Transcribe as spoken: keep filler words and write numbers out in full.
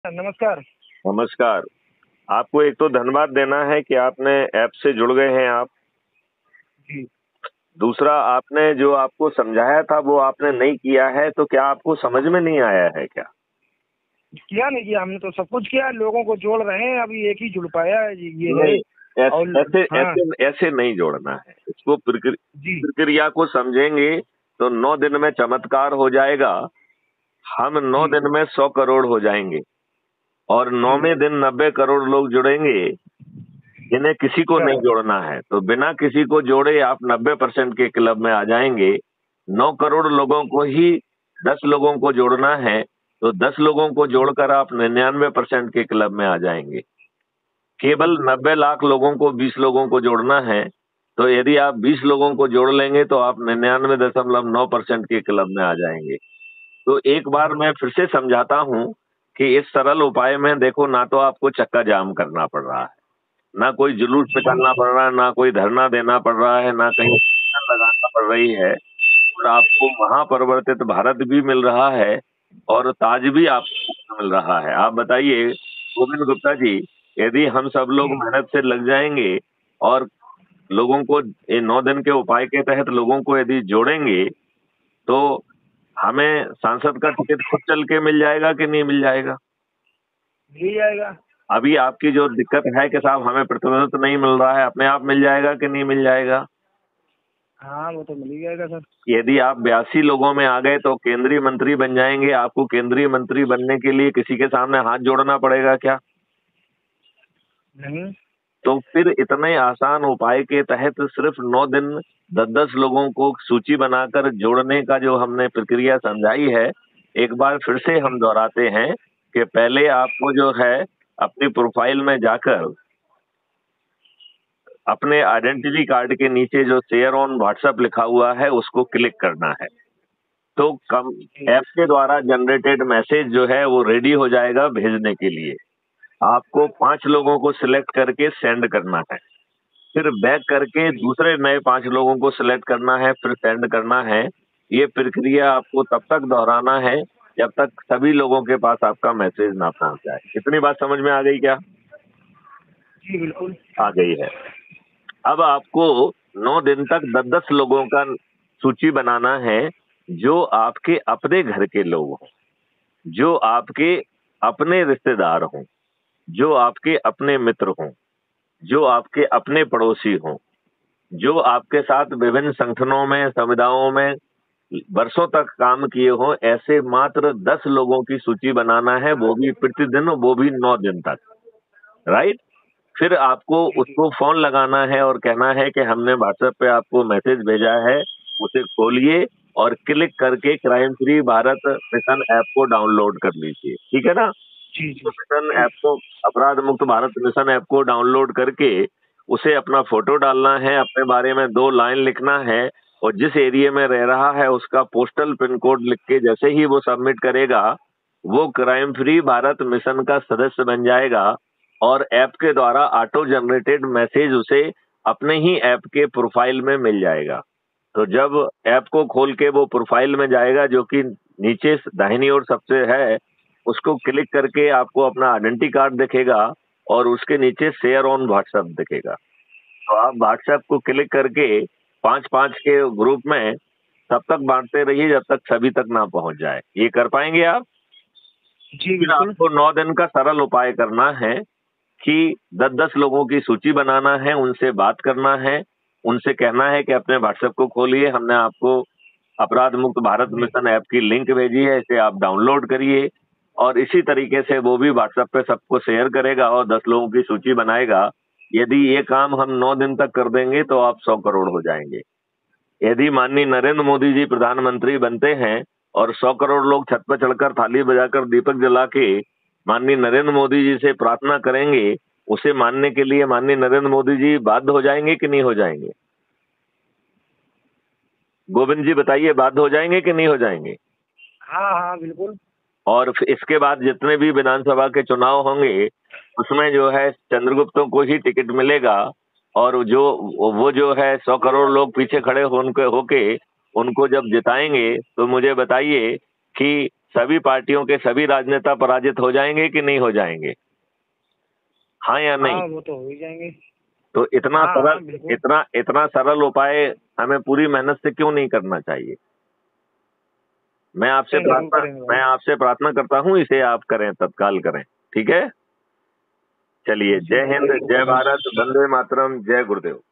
नमस्कार। नमस्कार। आपको एक तो धन्यवाद देना है कि आपने ऐप से जुड़ गए हैं आप। जी। दूसरा, आपने जो आपको समझाया था वो आपने नहीं किया है, तो क्या आपको समझ में नहीं आया है क्या? किया नहीं किया, हमने तो सब कुछ किया, लोगों को जोड़ रहे हैं, अभी एक ही जुड़ पाया है जी, ये है। नहीं, ऐस, और ऐसे हाँ ऐसे ऐसे नहीं जोड़ना है। इसको प्रक्रि- जी प्रक्रिया को समझेंगे तो नौ दिन में चमत्कार हो जाएगा। हम नौ जी दिन में सौ करोड़ हो जाएंगे और जी। नौवें दिन नब्बे करोड़ लोग जुड़ेंगे, जिन्हें किसी को अच्छा। नहीं जोड़ना है। तो बिना किसी को जोड़े आप नब्बे परसेंट के क्लब में आ जाएंगे। नौ करोड़ लोगों को ही दस लोगों को जोड़ना है, तो दस लोगों को जोड़कर आप निन्यानवे परसेंट के क्लब में आ जाएंगे। केवल नब्बे लाख लोगों को बीस लोगों को जोड़ना है, तो यदि आप बीस लोगों को जोड़ लेंगे तो आप निन्यानवे दशमलव नौ परसेंट के क्लब में आ जाएंगे। तो एक बार मैं फिर से समझाता हूँ कि इस सरल उपाय में देखो, ना तो आपको चक्का जाम करना पड़ रहा है, ना कोई जुलूस जी निकालना पड़ रहा है, ना कोई धरना देना पड़ रहा है, ना कहीं पेटिशन लगाना पड़ रही है, और आपको महापरिवर्तित भारत भी मिल रहा है और ताज भी आपको मिल रहा है। आप बताइए गोविंद गुप्ता जी, यदि हम सब लोग जी। मेहनत से लग जाएंगे और लोगों को ये नौ दिन के उपाय के तहत लोगों को यदि जोड़ेंगे, तो हमें सांसद का टिकट खुद चल के मिल जाएगा कि नहीं मिल जाएगा? मिल जाएगा। अभी आपकी जो दिक्कत है कि साहब हमें प्रतिनिधित्व नहीं मिल रहा है, अपने आप मिल जाएगा कि नहीं मिल जाएगा? हाँ, वो तो मिल ही जाएगा सर। यदि आप बयासी लोगों में आ गए तो केंद्रीय मंत्री बन जाएंगे। आपको केंद्रीय मंत्री बनने के लिए किसी के सामने हाथ जोड़ना पड़ेगा क्या? नहीं। तो फिर इतने आसान उपाय के तहत सिर्फ नौ दिन दस दस लोगों को सूची बनाकर जोड़ने का जो हमने प्रक्रिया समझाई है, एक बार फिर से हम जी दोहराते हैं कि पहले आपको जो है अपनी प्रोफाइल में जाकर अपने आइडेंटिटी कार्ड के नीचे जो शेयर ऑन व्हाट्सएप लिखा हुआ है उसको क्लिक करना है। तो कम जी ऐप के द्वारा जनरेटेड मैसेज जो है वो रेडी हो जाएगा भेजने के लिए। आपको पांच लोगों को सिलेक्ट करके सेंड करना है, फिर बैक करके जी दूसरे नए पांच लोगों को सिलेक्ट करना है, फिर सेंड करना है। ये प्रक्रिया आपको तब तक दोहराना है जब तक सभी लोगों के पास आपका मैसेज ना पहुंच जाए। इतनी बात समझ में आ गई क्या? जी बिल्कुल। आ गई है। अब आपको नौ दिन तक दस दस लोगों का सूची बनाना है, जो आपके अपने घर के लोग हों, जो आपके अपने रिश्तेदार हों, जो आपके अपने मित्र हों, जो आपके अपने पड़ोसी हों, जो आपके साथ विभिन्न संगठनों में, समुदायों में वर्षों तक काम किए हों, ऐसे मात्र दस लोगों की सूची बनाना है, वो भी प्रतिदिन, वो भी नौ दिन तक। राइट? फिर आपको जी जी उसको फोन लगाना है और कहना है कि हमने व्हाट्सएप पे आपको मैसेज भेजा है, उसे खोलिए और क्लिक करके crime free Bharat mission app को डाउनलोड कर लीजिए। ठीक है ना? जी तो जी मिशन जी। ऐप को, अपराध मुक्त भारत मिशन ऐप को डाउनलोड करके उसे अपना फोटो डालना है, अपने बारे में दो लाइन लिखना है, और जिस एरिया में रह रहा है उसका पोस्टल पिन कोड लिख के जैसे ही वो सबमिट करेगा, वो क्राइम फ्री भारत मिशन का सदस्य बन जाएगा और ऐप के द्वारा ऑटो जनरेटेड मैसेज उसे अपने ही ऐप के प्रोफाइल में मिल जाएगा। तो जब ऐप को खोल के वो प्रोफाइल में जाएगा, जो कि नीचे दाहिनी ओर सबसे है, उसको क्लिक करके आपको अपना आइडेंटिटी कार्ड दिखेगा और उसके नीचे शेयर ऑन व्हाट्सएप दिखेगा। तो आप व्हाट्सएप को क्लिक करके पांच पांच के ग्रुप में तब तक बांटते रहिए जब तक सभी तक ना पहुंच जाए। ये कर पाएंगे आप? जी फिर बिल्कुल। आपको नौ दिन का सरल उपाय करना है कि दस दस लोगों की सूची बनाना है, उनसे बात करना है, उनसे कहना है कि अपने व्हाट्सएप को खोलिए, हमने आपको अपराध मुक्त भारत जी मिशन ऐप की लिंक भेजी है, इसे आप डाउनलोड करिए। और इसी तरीके से वो भी व्हाट्सएप पे सबको शेयर करेगा और दस लोगों की सूची बनाएगा। यदि ये काम हम नौ दिन तक कर देंगे तो आप सौ करोड़ हो जाएंगे। यदि माननीय नरेंद्र मोदी जी प्रधानमंत्री बनते हैं और सौ करोड़ लोग छत पर चढ़कर थाली बजाकर दीपक जला के माननीय नरेंद्र मोदी जी से प्रार्थना करेंगे, उसे मानने के लिए माननीय नरेंद्र मोदी जी बाध्य हो जाएंगे कि नहीं हो जाएंगे? गोविंद जी बताइए, बाध्य हो जाएंगे कि नहीं हो जाएंगे? हाँ हाँ बिल्कुल। और फिर इसके बाद जितने भी विधानसभा के चुनाव होंगे उसमें जो है चंद्रगुप्तों को ही टिकट मिलेगा, और जो वो जो है सौ करोड़ लोग पीछे खड़े होके होके उनको जब जिताएंगे तो मुझे बताइए कि सभी पार्टियों के सभी राजनेता पराजित हो जाएंगे कि नहीं हो जाएंगे? हाँ या नहीं? हाँ वो तो हो ही जाएंगे। तो इतना हाँ, हाँ, सरल बिल्कुल। इतना इतना सरल उपाय हमें पूरी मेहनत से क्यों नहीं करना चाहिए? मैं आपसे नहीं, जरूर प्रार्थना करेंगे भाई। मैं आपसे प्रार्थना करता हूँ, इसे आप करें, तत्काल करें। ठीक है, चलिए, जी जय भाई, हिंद, जरूर जय करेंगे। भारत, वंदे मातरम, जय गुरुदेव।